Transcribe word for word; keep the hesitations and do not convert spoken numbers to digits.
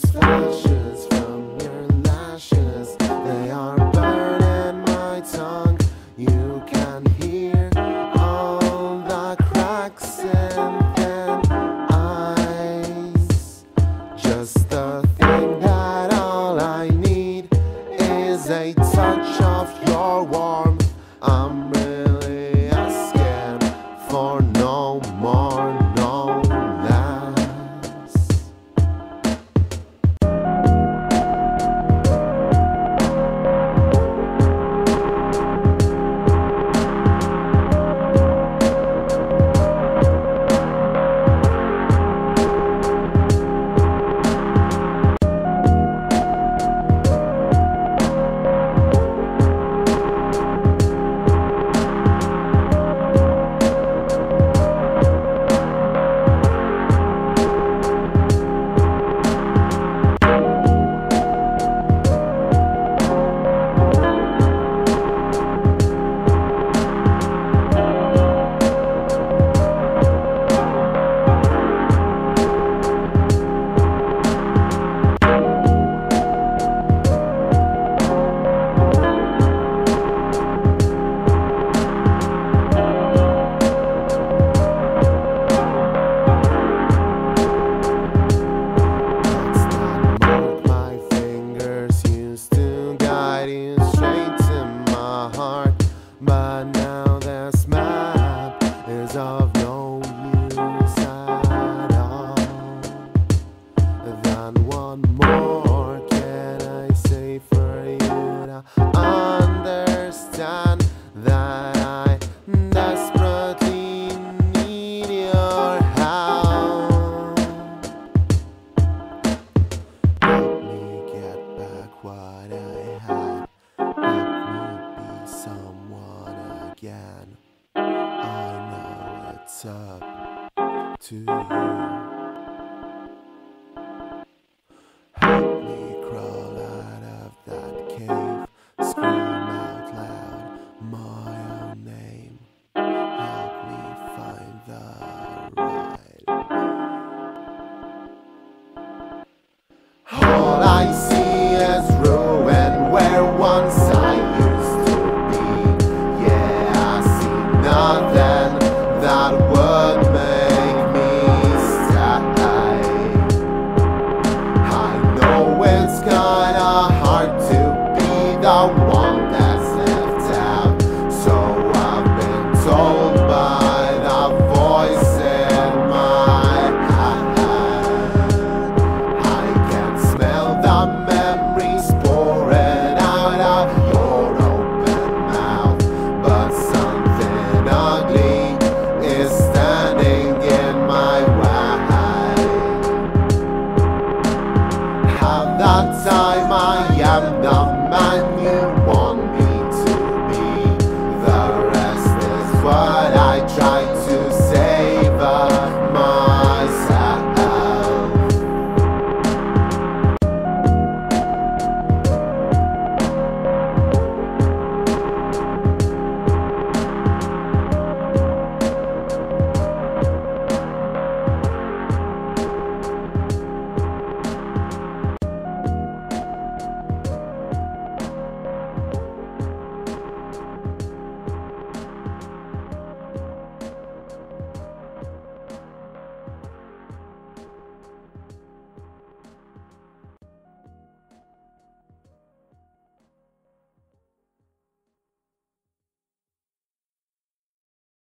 flashes from your lashes, they are burning my tongue. You can hear all the cracks in thin ice. Just the thing that all I need is a touch of your warmth. I'm really asking for no more, no less. But now this map is of no use at all. Then one more can I say for you to understand that I desperately need your help. Help me get back what I had. Help me be someone again. I know it's up to you. Help me crawl out of that cave, scream out loud my own name. Help me find the right way. All I